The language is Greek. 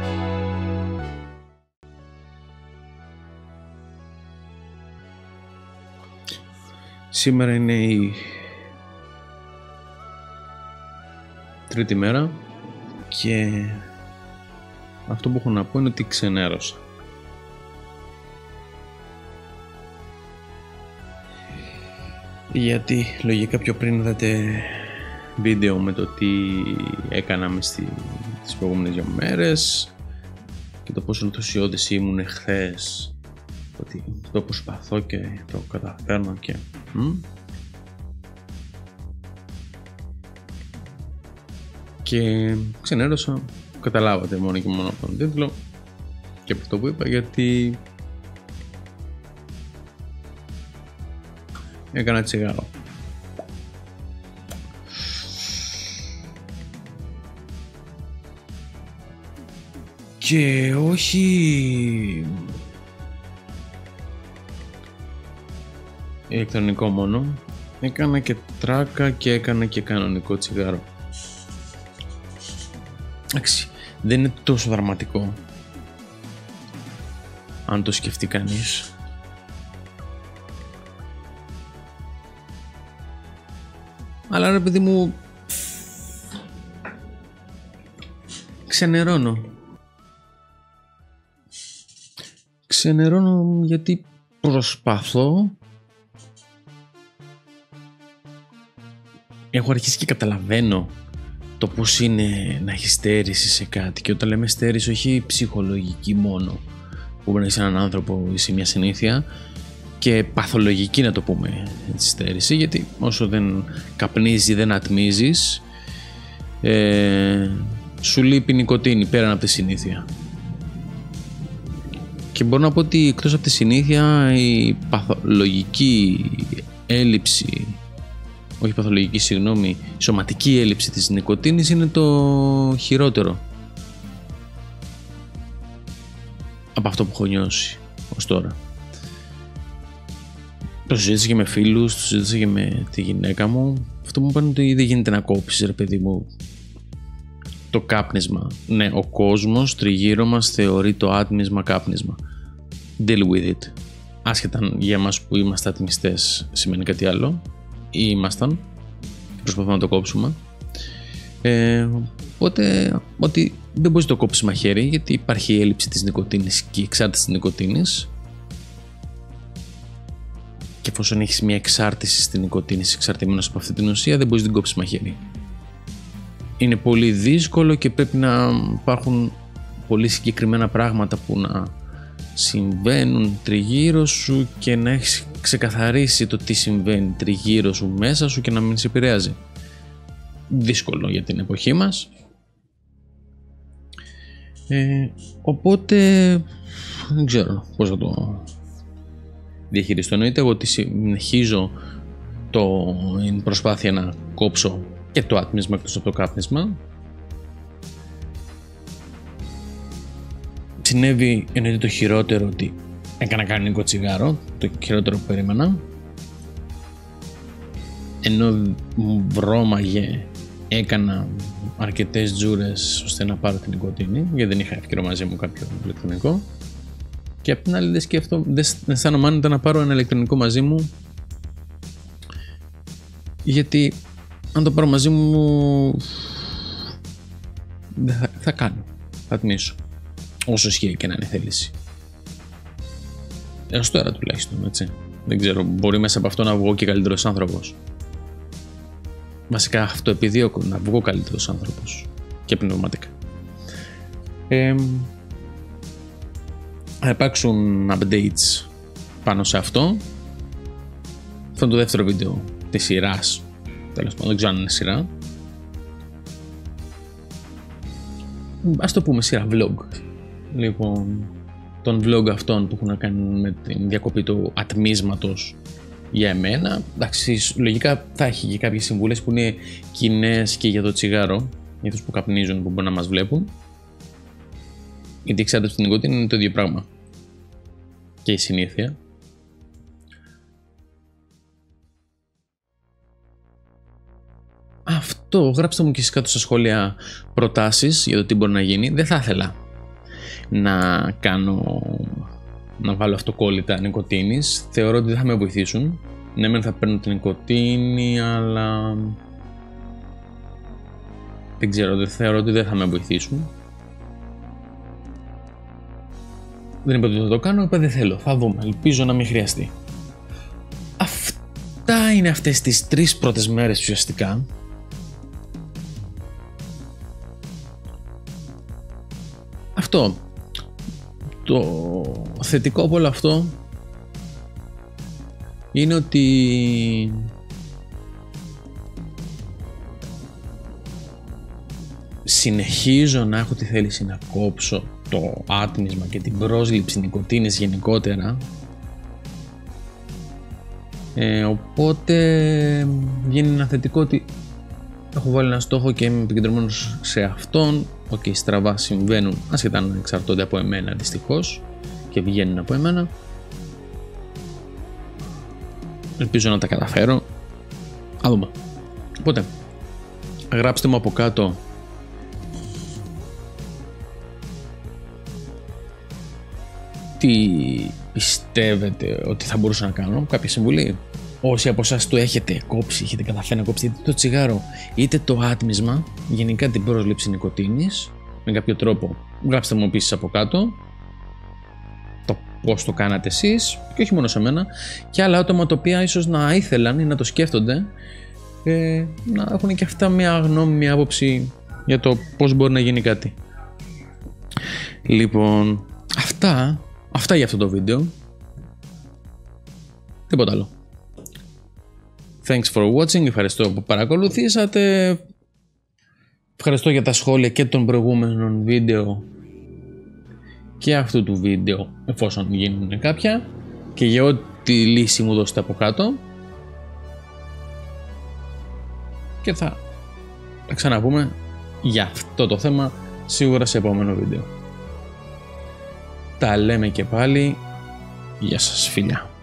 Σήμερα είναι η τρίτη μέρα και αυτό που έχω να πω είναι ότι ξενέρωσα. Γιατί λογικά πιο πριν είδατε βίντεο με το τι έκανα τις προηγούμενες 2 μέρες και το πόσο ενθουσιώδης ήμουν χθες, ότι το προσπαθώ και το καταφέρνω και ξενέρωσα. Καταλάβατε μόνο και μόνο από τον τίτλο και από αυτό που είπα, γιατί έκανα τσιγάρο. Και όχι ηλεκτρονικό μόνο, έκανα και τράκα και έκανα και κανονικό τσιγάρο. Εντάξει, δεν είναι τόσο δραματικό αν το σκεφτεί κανείς. Αλλά ρε παιδί μου, ξενερώνω γιατί προσπαθώ. Έχω αρχίσει και καταλαβαίνω το πώς είναι να έχει στέρηση σε κάτι, και όταν λέμε στέρηση όχι ψυχολογική μόνο, που μπορεί να είσαι έναν άνθρωπο ή σε μια συνήθεια, και παθολογική να το πούμε έτσι, στέρηση, γιατί όσο δεν καπνίζει, δεν ατμίζεις, σου λείπει νοικοτήνη πέραν από τη συνήθεια. Και μπορώ να πω ότι εκτός από τη συνήθεια, η παθολογική έλλειψη, όχι παθολογική, συγγνώμη, η σωματική έλλειψη της νοικοτήνης είναι το χειρότερο από αυτό που έχω νιώσει ως τώρα. Το συζήτησα και με φίλους, το συζήτησα και με τη γυναίκα μου. Αυτό μου είπαν ότι δεν γίνεται να κόψεις, ρε παιδί μου, το κάπνισμα. Ναι, ο κόσμος τριγύρω μας θεωρεί το άτμισμα κάπνισμα. Deal with it. Άσχετα για εμάς που είμαστε ατμιστές σημαίνει κάτι άλλο, ή ήμασταν και προσπαθούμε να το κόψουμε. Οπότε ότι δεν μπορείς να το κόψεις μαχαίρι, γιατί υπάρχει η έλλειψη της νοικοτήνης και η εξάρτηση της νοικοτήνης. Και εφόσον έχεις μια εξάρτηση στην νοικοτήνη, εξαρτημένος από αυτή την ουσία, δεν μπορείς να την κόψεις μαχαίρι. Είναι πολύ δύσκολο και πρέπει να υπάρχουν πολύ συγκεκριμένα πράγματα που να συμβαίνουν τριγύρω σου και να έχεις ξεκαθαρίσει το τι συμβαίνει τριγύρω σου μέσα σου και να μην σε επηρεάζει. Δύσκολο για την εποχή μας. Οπότε δεν ξέρω πώς θα το διαχειριστώ. Εννοείται εγώ ότι συνεχίζω την προσπάθεια να κόψω και το άτμισμα εκτός από το κάπνισμα. Συνέβη, εννοείται, το χειρότερο, ότι έκανα κανονικό τσιγάρο, το χειρότερο που περίμενα, ενώ βρώμαγε, έκανα αρκετές τζούρες ώστε να πάρω την νοικοτήνη, γιατί δεν είχα εύκαιρο μαζί μου κάποιο ηλεκτρονικό, και απ' την άλλη δεν αισθάνομαι άνετα να πάρω ένα ηλεκτρονικό μαζί μου, γιατί αν το πάρω μαζί μου δεν θα κάνω, θα τμήσω, όσο ισχύει και να είναι θέληση. Έως τώρα τουλάχιστον, έτσι. Δεν ξέρω, μπορεί μέσα από αυτό να βγω και καλύτερος άνθρωπος. Βασικά αυτό επιδιώκω, να βγω καλύτερος άνθρωπος και πνευματικά. Θα υπάρξουν updates πάνω σε αυτό. Αυτό είναι το δεύτερο βίντεο της σειράς. Τέλος πάντων, δεν ξέρω αν είναι σειρά. Ας το πούμε σειρά vlog. Λοιπόν, τον vlog αυτόν που έχουν να κάνουν με την διακοπή του ατμίσματος για εμένα. Εντάξει, λογικά θα έχει και κάποιες συμβουλές που είναι κοινές και για το τσιγάρο, για τους που καπνίζουν, που μπορεί να μας βλέπουν. Γιατί η εξάρτηση στην νοικοτήνη είναι το ίδιο πράγμα. Και η συνήθεια. Αυτό, γράψτε μου και εσείς κάτω στα σχόλια προτάσεις για το τι μπορεί να γίνει. Δεν θα ήθελα να βάλω αυτοκόλλητα νοικοτήνης. Θεωρώ ότι δεν θα με βοηθήσουν. Ναι, μεν θα παίρνω την νοικοτήνη, αλλά δεν ξέρω, θεωρώ ότι δεν θα με βοηθήσουν. Δεν είπα ότι θα το κάνω, είπα δεν θέλω, θα δούμε, ελπίζω να μην χρειαστεί. Αυτά είναι αυτές τις 3 πρώτες μέρες ουσιαστικά. Αυτό. Το θετικό από όλο αυτό είναι ότι συνεχίζω να έχω τη θέληση να κόψω το άτμισμα και την πρόσληψη νοικοτήνης γενικότερα, οπότε βγαίνει ένα θετικό ότι έχω βάλει ένα στόχο και είμαι επικεντρωμένος σε αυτόν. Στραβά συμβαίνουν, ασχετά να εξαρτώνται από εμένα δυστυχώς και βγαίνουν από εμένα. Ελπίζω να τα καταφέρω. Α δούμε. Οπότε γράψτε μου από κάτω τι πιστεύετε ότι θα μπορούσα να κάνω, κάποια συμβουλή. Όσοι από εσάς το έχετε κόψει, έχετε καταφέρει να κόψετε είτε το τσιγάρο είτε το άτμισμα, γενικά την πρόσληψη νοικοτήνης με κάποιο τρόπο, γράψτε μου επίσης από κάτω το πώς το κάνατε εσείς και όχι μόνο σε μένα, και άλλα άτομα τα οποία ίσως να ήθελαν ή να το σκέφτονται, να έχουν και αυτά μια γνώμη, μια άποψη για το πώς μπορεί να γίνει κάτι. Λοιπόν, αυτά για αυτό το βίντεο. Τίποτα άλλο. Thanks for watching. Ευχαριστώ που παρακολουθήσατε. Ευχαριστώ για τα σχόλια και των προηγούμενων βίντεο και αυτού του βίντεο, εφόσον γίνουν κάποια, και για ό,τι λύση μου δώσετε από κάτω. Και θα τα ξαναπούμε για αυτό το θέμα σίγουρα σε επόμενο βίντεο. Τα λέμε και πάλι. Γεια σας, φιλιά.